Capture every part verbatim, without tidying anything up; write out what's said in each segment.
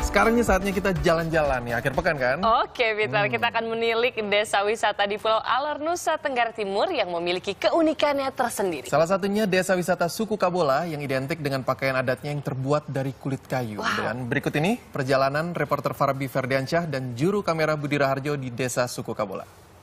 Sekarang ini saatnya kita jalan-jalan ya, akhir pekan kan? Oke, Vital, hmm. kita akan menilik desa wisata di Pulau Alor, Nusa Tenggara Timur yang memiliki keunikannya tersendiri. Salah satunya desa wisata suku Kabola yang identik dengan pakaian adatnya yang terbuat dari kulit kayu. Wow. Dan berikut ini perjalanan reporter Farabi Ferdiansyah dan juru kamera Budi Raharjo di desa suku Kabola.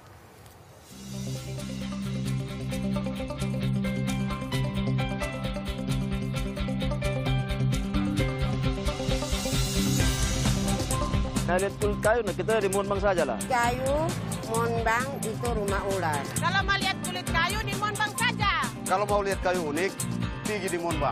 Nah, lihat kulit kayu, nah kita di Monbang saja lah. Kayu, Monbang itu rumah ular. Kalau mau lihat kulit kayu di Monbang saja. Kalau mau lihat kayu unik, pergi di Monbang.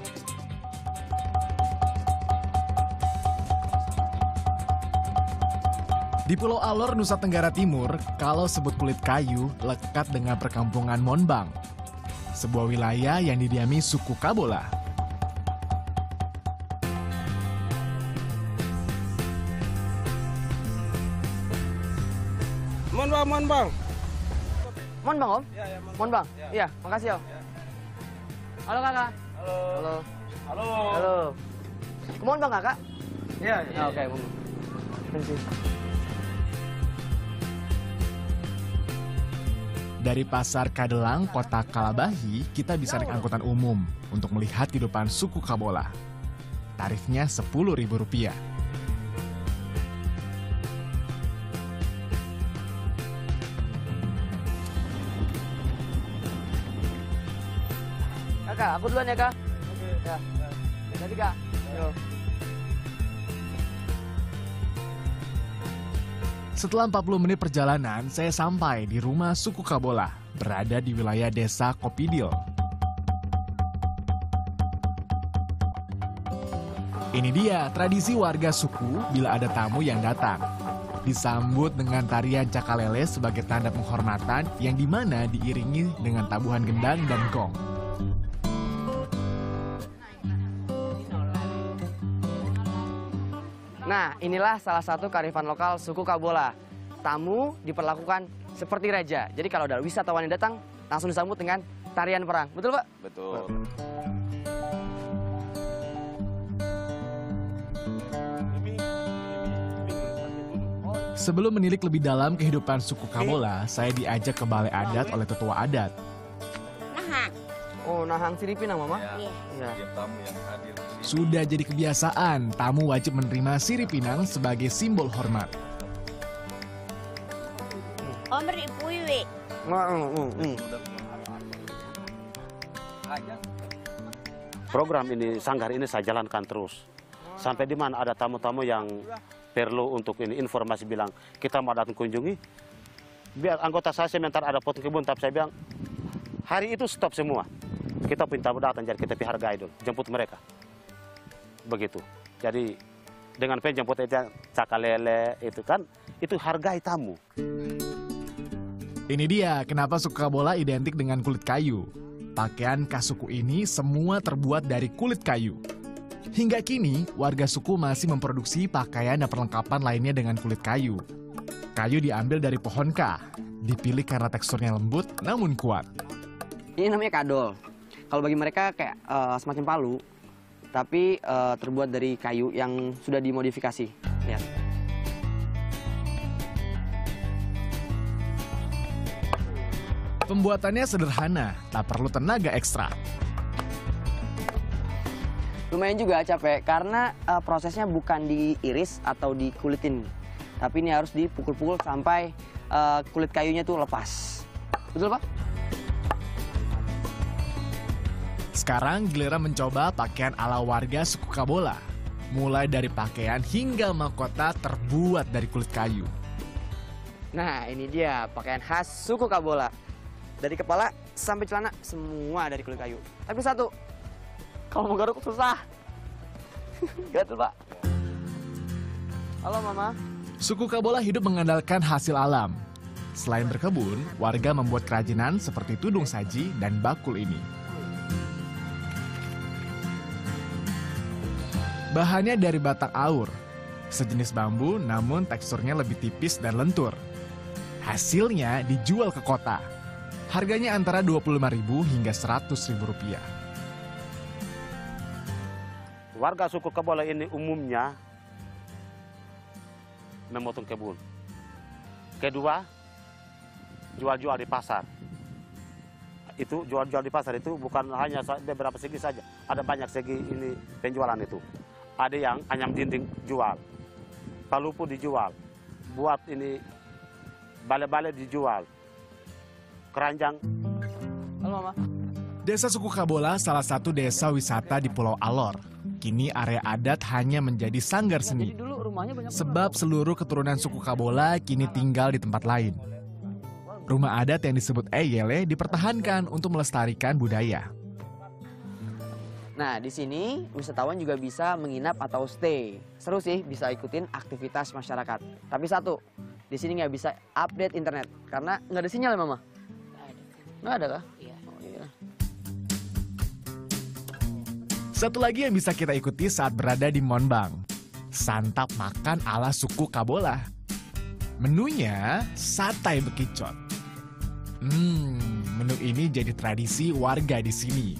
Di Pulau Alor, Nusa Tenggara Timur, kalau sebut kulit kayu, lekat dengan perkampungan Monbang. Sebuah wilayah yang didiami suku Kabola. Monbang, Monbang. Monbang, Om? Iya, ya, Monbang. Monbang? Ya. Iya, makasih, Om. Ya. Halo, Kakak. Halo. Halo. Halo. Halo. Ke Monbang, Kakak? Iya, iya. Ah, Oke, Monbang. Terima Dari Pasar Kadelang, Kota Kalabahi, kita bisa naik angkutan umum untuk melihat kehidupan suku Kabola. Tarifnya sepuluh ribu rupiah. Kakak, aku duluan ya, Kak. Oke. Ya. Jadi, Kak. Yo. Setelah empat puluh menit perjalanan, saya sampai di rumah suku Kabola, berada di wilayah desa Kopidil. Ini dia tradisi warga suku bila ada tamu yang datang. Disambut dengan tarian cakalele sebagai tanda penghormatan yang dimana diiringi dengan tabuhan gendang dan gong. Nah, inilah salah satu kearifan lokal suku Kabola. Tamu diperlakukan seperti raja. Jadi kalau ada wisatawan yang datang, langsung disambut dengan tarian perang. Betul, Pak? Betul. Sebelum menilik lebih dalam kehidupan suku Kabola, saya diajak ke balai adat oleh tetua adat. Nahang. Oh, Nahang Siripinang, Mama? Iya. Iya. Sudah jadi kebiasaan, tamu wajib menerima sirip pinang sebagai simbol hormat. Omer ipuiwi. Program ini, sanggar ini saya jalankan terus. Sampai di mana ada tamu-tamu yang perlu untuk ini informasi bilang, kita mau datang kunjungi. Biar anggota saya sementara ada potong kebun, tapi saya bilang, hari itu stop semua. Kita pinta datang, jadi kita hargai dulu, jemput mereka. Begitu. Jadi dengan penjemput itu cakalele itu kan, itu hargai tamu. Ini dia kenapa suku Kabola identik dengan kulit kayu. Pakaian khas suku ini semua terbuat dari kulit kayu. Hingga kini, warga suku masih memproduksi pakaian dan perlengkapan lainnya dengan kulit kayu. Kayu diambil dari pohon kah, dipilih karena teksturnya lembut namun kuat. Ini namanya kadol. Kalau bagi mereka kayak uh, semacam palu, tapi uh, terbuat dari kayu yang sudah dimodifikasi. Lihat. Pembuatannya sederhana, tak perlu tenaga ekstra. Lumayan juga capek karena uh, prosesnya bukan diiris atau dikulitin, tapi ini harus dipukul-pukul sampai uh, kulit kayunya tuh lepas. Betul, Pak? Sekarang giliran mencoba pakaian ala warga suku Kabola. Mulai dari pakaian hingga mahkota terbuat dari kulit kayu. Nah, ini dia pakaian khas suku Kabola. Dari kepala sampai celana semua dari kulit kayu. Tapi satu, kalau mau garuk susah. Gatel, Pak. Halo, Mama. Suku Kabola hidup mengandalkan hasil alam. Selain berkebun, warga membuat kerajinan seperti tudung saji dan bakul ini. Bahannya dari batang aur, sejenis bambu namun teksturnya lebih tipis dan lentur. Hasilnya dijual ke kota. Harganya antara dua puluh lima ribu hingga seratus ribu rupiah. Warga suku Kabola ini umumnya memotong kebun. Kedua, jual-jual di pasar. Itu jual-jual di pasar itu bukan hanya beberapa segi saja, ada banyak segi ini penjualan itu. Ada yang anyam dinding jual, palupu dijual, buat ini bale-bale dijual, keranjang. Halo Mama. Desa Suku Kabola salah satu desa wisata di Pulau Alor. Kini area adat hanya menjadi sanggar seni. Jadi dulu rumahnya banyak. Sebab seluruh keturunan suku Kabola kini tinggal di tempat lain. Rumah adat yang disebut Eyele dipertahankan untuk melestarikan budaya. Nah, di sini wisatawan juga bisa menginap atau stay. Seru sih, bisa ikutin aktivitas masyarakat. Tapi satu, di sini nggak bisa update internet karena nggak ada sinyal ya Mama? Nggak ada kah? Iya. Oh, iya. Satu lagi yang bisa kita ikuti saat berada di Monbang, santap makan ala suku Kabola. Menunya sate bekicot. Hmm, menu ini jadi tradisi warga di sini.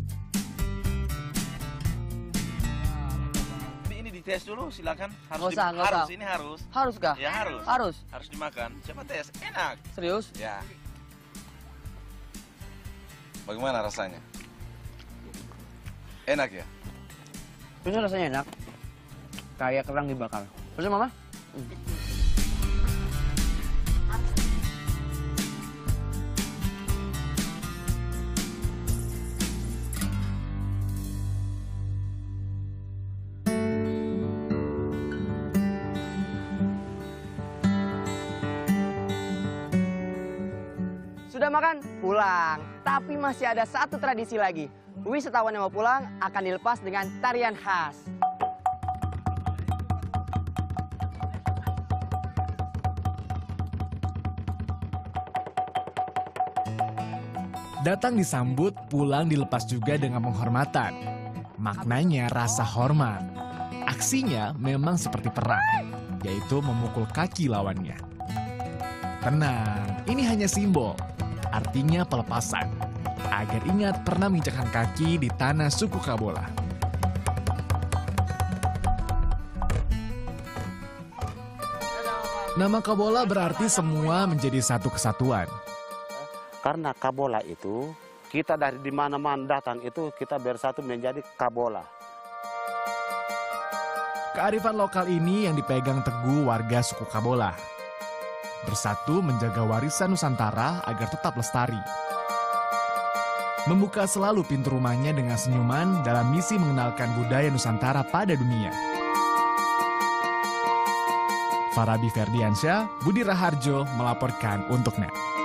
Ini dites dulu, silakan. Harus, Nggak usah, di- nggak harus usah. ini harus. Harus kah? Ya harus. Harus. Harus dimakan. Siapa tes? Enak. Serius? Ya. Bagaimana rasanya? Enak ya? Ini rasanya enak. Kayak kerang dibakar. Terus Mama? Hmm. Sudah makan? Pulang. Tapi masih ada satu tradisi lagi. Wisatawan yang mau pulang akan dilepas dengan tarian khas. Datang disambut, pulang dilepas juga dengan penghormatan. Maknanya rasa hormat. Aksinya memang seperti perang, yaitu memukul kaki lawannya. Tenang, ini hanya simbol. Artinya pelepasan. Agar ingat pernah menginjakkan kaki di tanah suku Kabola. Nama Kabola berarti semua menjadi satu kesatuan. Karena Kabola itu, kita dari di mana-mana datang itu kita bersatu menjadi Kabola. Kearifan lokal ini yang dipegang teguh warga suku Kabola. Bersatu menjaga warisan Nusantara agar tetap lestari. Membuka selalu pintu rumahnya dengan senyuman dalam misi mengenalkan budaya Nusantara pada dunia. Farabi Ferdiansyah, Budi Raharjo melaporkan untuk N E T.